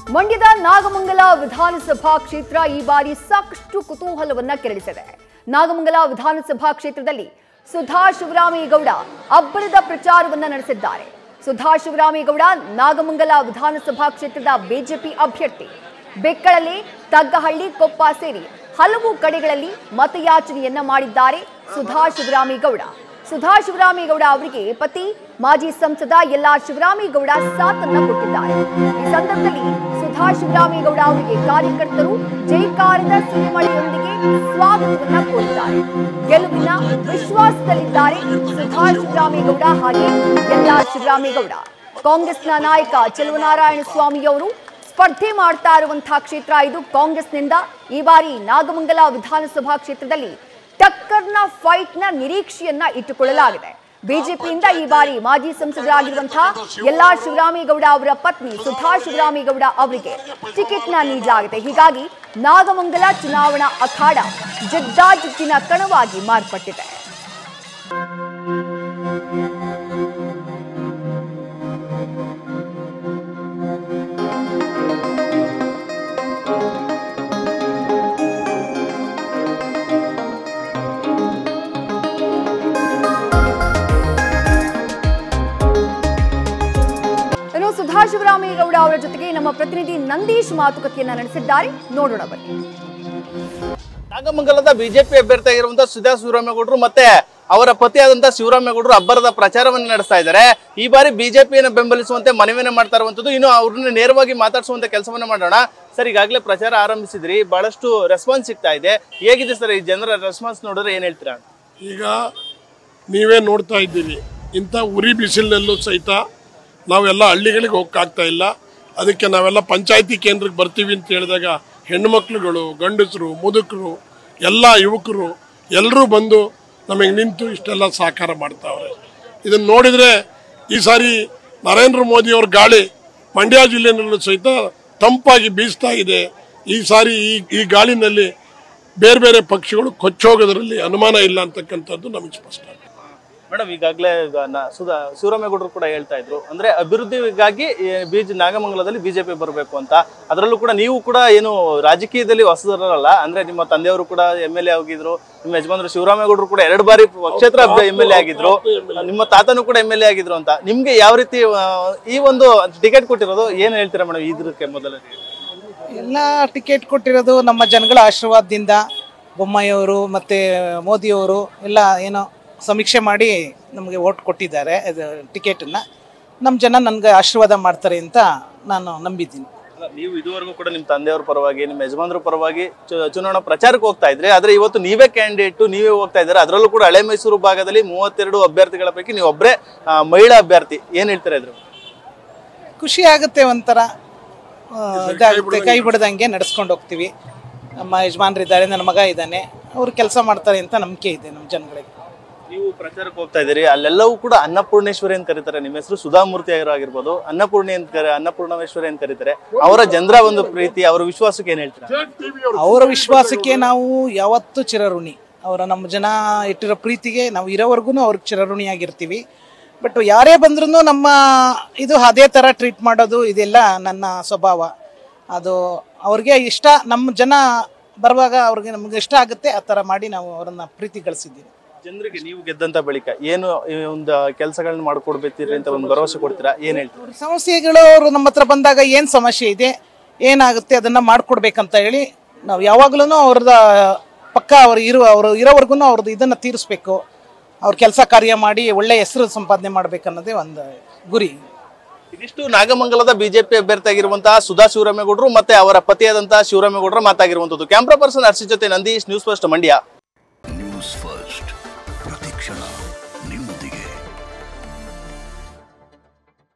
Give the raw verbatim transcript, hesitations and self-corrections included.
ಮಂಡ್ಯದ ನಾಗಮಂಗಲ ವಿಧಾನಸಭಾ ಕ್ಷೇತ್ರ ಈ ಬಾರಿ ಸಾಕಷ್ಟು ಕುತೂಹಲವನ್ನ ಕೆರಳಿಸಿದೆ. ನಾಗಮಂಗಲ ವಿಧಾನಸಭಾ ಕ್ಷೇತ್ರದಲ್ಲಿ ಸುಧಾ ಶಿವರಾಮೇಗೌಡ ಅಬ್ಬರದ ಪ್ರಚಾರವನ್ನ ನಡೆಸಿದ್ದಾರೆ. ಸುಧಾ ಶಿವರಾಮೇಗೌಡ ನಾಗಮಂಗಲ ವಿಧಾನಸಭಾ ಕ್ಷೇತ್ರದ ಬಿಜೆಪಿ ಅಭ್ಯರ್ಥಿ. ಬೆಕ್ಕಳಲ್ಲಿ, ತಗ್ಗಹಳ್ಳಿ, ಕೊಪ್ಪ ಸೇರಿ ಹಲವು ಕಡೆಗಳಲ್ಲಿ ಮತಯಾಚನೆಯನ್ನ ಮಾಡಿದ್ದಾರೆ ಸುಧಾ ಶಿವರಾಮೇಗೌಡ. ಸುಧಾ ಶಿವರಾಮೇಗೌಡ ಅವರಿಗೆ ಪತಿ ಮಾಜಿ ಸಂಸದ ಎಲ್ ಆರ್ ಶಿವರಾಮೇಗೌಡ ಸಾಥನ್ನ ಕೊಟ್ಟಿದ್ದಾರೆ. ಈ ಸಂದರ್ಭದಲ್ಲಿ ಸುಧಾ ಶಿವರಾಮೇಗೌಡ ಅವರಿಗೆ ಕಾರ್ಯಕರ್ತರು ಜೈಕಾರದ ಸಿರಿಮಳೆಯೊಂದಿಗೆ ಸ್ವಾಗತವನ್ನ ಕೋರಿದ್ದಾರೆ. ಗೆಲುವಿನ ವಿಶ್ವಾಸದಲ್ಲಿದ್ದಾರೆ ಸುಧಾ ಶಿವರಾಮೇಗೌಡ ಹಾಗೆ ಎಲ್ ಆರ್ ಶಿವರಾಮೇಗೌಡ. ಕಾಂಗ್ರೆಸ್ನ ನಾಯಕ ಚೆಲುವನಾರಾಯಣ ಸ್ವಾಮಿ ಅವರು ಸ್ಪರ್ಧೆ ಮಾಡ್ತಾ ಇರುವಂತಹ ಕ್ಷೇತ್ರ ಇದು. ಕಾಂಗ್ರೆಸ್ನಿಂದ ಈ ಬಾರಿ ನಾಗಮಂಗಲ ವಿಧಾನಸಭಾ ಕ್ಷೇತ್ರದಲ್ಲಿ ಟಕ್ಕರ್ನ ಫೈಟ್ನ ನಿರೀಕ್ಷೆಯನ್ನ ಇಟ್ಟುಕೊಳ್ಳಲಾಗಿದೆ. ಬಿಜೆಪಿಯಿಂದ ಈ ಬಾರಿ ಮಾಜಿ ಸಂಸದರಾಗಿರುವಂತಹ ಎಲ್ ಆರ್ ಶಿವರಾಮೇಗೌಡ ಅವರ ಪತ್ನಿ ಸುಧಾ ಶಿವರಾಮೇಗೌಡ ಅವರಿಗೆ ಟಿಕೆಟ್ನ ನೀಡಲಾಗಿದೆ. ಹೀಗಾಗಿ ನಾಗಮಂಗಲ ಚುನಾವಣಾ ಅಖಾಡ ಜಿದ್ದಾಜಿದ್ದಿನ ಕಣವಾಗಿ ಮಾರ್ಪಟ್ಟಿದೆ. ಸುಧಾ ಶಿವರಾಮೇಗೌಡ ಅವರ ಜೊತೆಗೆ ನಮ್ಮ ಪ್ರತಿನಿಧಿ ನಂದೀಶ್ ಮಾತುಕತೆಯನ್ನ ನಡೆಸಿದ್ದಾರೆ. ನೋಡೋಣ ಬನ್ನಿ. ನಾಗಮಂಗಲದ ಬಿಜೆಪಿ ಅಭ್ಯರ್ಥಿ ಆಗಿರುವಂತಹ ಸುಧಾ ಶಿವರಾಮೇಗೌಡರು ಮತ್ತೆ ಅವರ ಪತಿಯಾದಂತಹ ಶಿವರಾಮೇಗೌಡರು ಅಬ್ಬರದ ಪ್ರಚಾರವನ್ನು ನಡೆಸ್ತಾ ಇದ್ದಾರೆ. ಈ ಬಾರಿ ಬಿಜೆಪಿಯನ್ನು ಬೆಂಬಲಿಸುವಂತೆ ಮನವಿಯನ್ನು ಮಾಡ್ತಾ ಇರುವಂತದ್ದು. ಇನ್ನು ಅವ್ರನ್ನ ನೇರವಾಗಿ ಮಾತಾಡಿಸುವಂತ ಕೆಲಸವನ್ನ ಮಾಡೋಣ. ಸರ್, ಈಗಾಗಲೇ ಪ್ರಚಾರ ಆರಂಭಿಸಿದ್ರಿ, ಬಹಳಷ್ಟು ರೆಸ್ಪಾನ್ಸ್ ಸಿಗ್ತಾ ಇದೆ. ಹೇಗಿದೆ ಸರ್ ಈ ಜನರ ರೆಸ್ಪಾನ್ಸ್ ನೋಡಿದ್ರೆ ಏನ್ ಹೇಳ್ತೀರಾ? ಈಗ ನೀವೇ ನೋಡ್ತಾ ಇದ್ದೀರಿ, ಇಂಥ ಉರಿ ಬಿಸಿಲಿನಲ್ಲೂ ಸಹಿತ ನಾವೆಲ್ಲ ಹಳ್ಳಿಗಳಿಗೆ ಹೋಗಕ್ಕಾಗ್ತಾ ಇಲ್ಲ. ಅದಕ್ಕೆ ನಾವೆಲ್ಲ ಪಂಚಾಯತಿ ಕೇಂದ್ರಕ್ಕೆ ಬರ್ತೀವಿ ಅಂತ ಹೇಳಿದಾಗ ಹೆಣ್ಣು ಮಕ್ಕಳುಗಳು, ಗಂಡಸರು, ಮುದುಕರು, ಎಲ್ಲ ಯುವಕರು ಎಲ್ಲರೂ ಬಂದು ನಮಗೆ ನಿಂತು ಇಷ್ಟೆಲ್ಲ ಸಹಕಾರ ಮಾಡ್ತಾವ್ರೆ. ಇದನ್ನು ನೋಡಿದರೆ ಈ ಸಾರಿ ನರೇಂದ್ರ ಮೋದಿಯವ್ರ ಗಾಳಿ ಮಂಡ್ಯ ಜಿಲ್ಲೆಯಲ್ಲೂ ಸಹಿತ ತಂಪಾಗಿ ಬೀಸ್ತಾ ಇದೆ. ಈ ಸಾರಿ ಈ ಈ ಗಾಳಿನಲ್ಲಿ ಬೇರೆ ಬೇರೆ ಪಕ್ಷಿಗಳು ಕೊಚ್ಚೋಗೋದ್ರಲ್ಲಿ ಅನುಮಾನ ಇಲ್ಲ ಅಂತಕ್ಕಂಥದ್ದು ನಮಗೆ ಸ್ಪಷ್ಟ. ಮೇಡಮ್, ಈಗಾಗಲೇ ಸುಧಾ ಶಿವರಾಮೇಗೌಡರು ಕೂಡ ಹೇಳ್ತಾ ಇದ್ರು, ಅಂದ್ರೆ ಅಭಿವೃದ್ಧಿಗಾಗಿ ಬೀಜ ನಾಗಮಂಗಲದಲ್ಲಿ ಬಿಜೆಪಿ ಬರಬೇಕು ಅಂತ. ಅದರಲ್ಲೂ ಕೂಡ ನೀವು ಕೂಡ ಏನು ರಾಜಕೀಯದಲ್ಲಿ ಹೊಸದರಲ್ಲ, ಅಂದ್ರೆ ನಿಮ್ಮ ತಂದೆಯವರು ಕೂಡ ಎಂ ಎಲ್ ಎ ಆಗಿದ್ರು, ನಿಮ್ಮ ಯಜಮಾನರು ಶಿವರಾಮೇಗೌಡರು ಕೂಡ ಎರಡು ಬಾರಿ ಕ್ಷೇತ್ರ ಎಂ ಎಲ್ ಎ ಆಗಿದ್ರು, ನಿಮ್ಮ ತಾತನು ಕೂಡ ಎಂ ಎಲ್ ಎ ಆಗಿದ್ರು ಅಂತ. ನಿಮ್ಗೆ ಯಾವ ರೀತಿ ಈ ಒಂದು ಟಿಕೆಟ್ ಕೊಟ್ಟಿರೋದು ಏನ್ ಹೇಳ್ತೀರಾ ಮೇಡಮ್? ಇದಕ್ಕೆ ಮೊದಲ ಎಲ್ಲ ಟಿಕೆಟ್ ಕೊಟ್ಟಿರೋದು ನಮ್ಮ ಜನಗಳ ಆಶೀರ್ವಾದದಿಂದ. ಬೊಮ್ಮಾಯಿಯವರು ಮತ್ತೆ ಮೋದಿಯವರು ಎಲ್ಲ ಏನೋ ಸಮೀಕ್ಷೆ ಮಾಡಿ ನಮಗೆ ಓಟ್ ಕೊಟ್ಟಿದ್ದಾರೆ. ಇದು ಟಿಕೆಟನ್ನು ನಮ್ಮ ಜನ ನನಗೆ ಆಶೀರ್ವಾದ ಮಾಡ್ತಾರೆ ಅಂತ ನಾನು ನಂಬಿದ್ದೀನಿ. ನೀವು ಇದುವರೆಗೂ ಕೂಡ ನಿಮ್ಮ ತಂದೆಯವ್ರ ಪರವಾಗಿ, ನಿಮ್ಮ ಯಜಮಾನ್ರ ಪರವಾಗಿ ಚುನಾವಣಾ ಪ್ರಚಾರಕ್ಕೆ ಹೋಗ್ತಾ ಇದ್ರಿ. ಆದ್ರೆ ಇವತ್ತು ನೀವೇ ಕ್ಯಾಂಡಿಡೇಟ್, ನೀವೇ ಹೋಗ್ತಾ ಇದ್ದಾರೆ. ಅದರಲ್ಲೂ ಕೂಡ ಹಳೆ ಮೈಸೂರು ಭಾಗದಲ್ಲಿ ಮೂವತ್ತೆರಡು ಅಭ್ಯರ್ಥಿಗಳ ಪೈಕಿ ನೀವು ಒಬ್ಬರೇ ಮಹಿಳಾ ಅಭ್ಯರ್ಥಿ. ಏನ್ ಹೇಳ್ತೀರಾ ಇದ್ರು? ಖುಷಿ ಆಗುತ್ತೆ, ಒಂಥರ ಇದಾಗುತ್ತೆ. ಕೈ ಬಿಡದಂಗೆ ನಡೆಸ್ಕೊಂಡು ಹೋಗ್ತೀವಿ. ನಮ್ಮ ಯಜಮಾನ್ರಿದ್ದಾರೆ, ನನ್ನ ಮಗ ಇದ್ದಾನೆ, ಅವ್ರು ಕೆಲಸ ಮಾಡ್ತಾರೆ ಅಂತ ನಂಬಿಕೆ ಇದೆ ನಮ್ಮ ಜನಗಳಿಗೆ. ನೀವು ಪ್ರಚಾರಕ್ಕೆ ಹೋಗ್ತಾ ಇದ್ದೀರಿ, ಅಲ್ಲೆಲ್ಲವೂ ಕೂಡ ಅನ್ನಪೂರ್ಣೇಶ್ವರಿ ಅಂತ ಕರೀತಾರೆ. ನಿಮ್ಮ ಹೆಸರು ಸುಧಾಮೂರ್ತಿ ಆಗಿರ್ಬೋದು, ಅನ್ನಪೂರ್ಣಿ ಅಂತ ಕರೆ ಅನ್ನಪೂರ್ಣೇಶ್ವರಿ ಅಂತ ಕರೀತಾರೆ. ಅವರ ಜನರ ಒಂದು ಪ್ರೀತಿ, ಅವರ ವಿಶ್ವಾಸಕ್ಕೆ ಏನ್ ಹೇಳ್ತೀರಾ? ಅವರ ವಿಶ್ವಾಸಕ್ಕೆ ನಾವು ಯಾವತ್ತೂ ಚಿರಋಣಿ. ಅವರ ನಮ್ಮ ಜನ ಇಟ್ಟಿರೋ ಪ್ರೀತಿಗೆ ನಾವು ಇರೋವರೆಗೂ ಅವ್ರಿಗೆ ಚಿರಋಣಿಯಾಗಿರ್ತೀವಿ. ಬಟ್ ಯಾರೇ ಬಂದ್ರೂ ನಮ್ಮ ಇದು ಅದೇ ಥರ ಟ್ರೀಟ್ ಮಾಡೋದು ಇದೆಲ್ಲ ನನ್ನ ಸ್ವಭಾವ. ಅದು ಅವ್ರಿಗೆ ಇಷ್ಟ, ನಮ್ಮ ಜನ ಬರುವಾಗ ಅವ್ರಿಗೆ ನಮ್ಗೆ ಇಷ್ಟ ಆಗುತ್ತೆ, ಆ ಥರ ಮಾಡಿ ನಾವು ಅವರನ್ನ ಪ್ರೀತಿ ಗಳಿಸಿದ್ದೀವಿ. ಜನರಿಗೆ ನೀವು ಗೆದ್ದಂತ ಬಳಿಕ ಏನು ಒಂದು ಕೆಲಸಗಳನ್ನ ಮಾಡ್ಕೊಡ್ಬೇಕಿರಿ ಅಂತ ಒಂದು ಭರವಸೆ ಕೊಡ್ತೀರಾ? ಏನ್ ಹೇಳ್ತೀರಾ? ಸಮಸ್ಯೆಗಳು ಅವರು ನಮ್ಮ ಹತ್ರ ಬಂದಾಗ ಏನು ಸಮಸ್ಯೆ ಇದೆ, ಏನಾಗುತ್ತೆ ಅದನ್ನ ಮಾಡ್ಕೊಡ್ಬೇಕಂತ ಹೇಳಿ ನಾವು ಯಾವಾಗ್ಲೂ ಅವ್ರದ ಪಕ್ಕ ಅವ್ರು ಇರೋ ಅವರು ಇರೋವರೆಗೂ ಅವ್ರದ್ದು ಇದನ್ನ ತೀರಿಸ್ಬೇಕು. ಅವ್ರ ಕೆಲಸ ಕಾರ್ಯ ಮಾಡಿ ಒಳ್ಳೆ ಹೆಸರು ಸಂಪಾದನೆ ಮಾಡ್ಬೇಕನ್ನೋದೇ ಒಂದು ಗುರಿ. ಇದಿಷ್ಟು ನಾಗಮಂಗಲದ ಬಿಜೆಪಿ ಅಭ್ಯರ್ಥಿ ಆಗಿರುವಂತಹ ಸುಧಾ ಶಿವರಾಮೇಗೌಡರು ಮತ್ತೆ ಅವರ ಪತಿಯಾದಂತಹ ಶಿವರಾಮೇಗೌಡರ ಮಾತಾಗಿರುವಂತದ್ದು. ಕ್ಯಾಮ್ರಾ ಪರ್ಸನ್ ಹರ್ಷಿ ಜೊತೆ Nandish, news first Mandya. News first.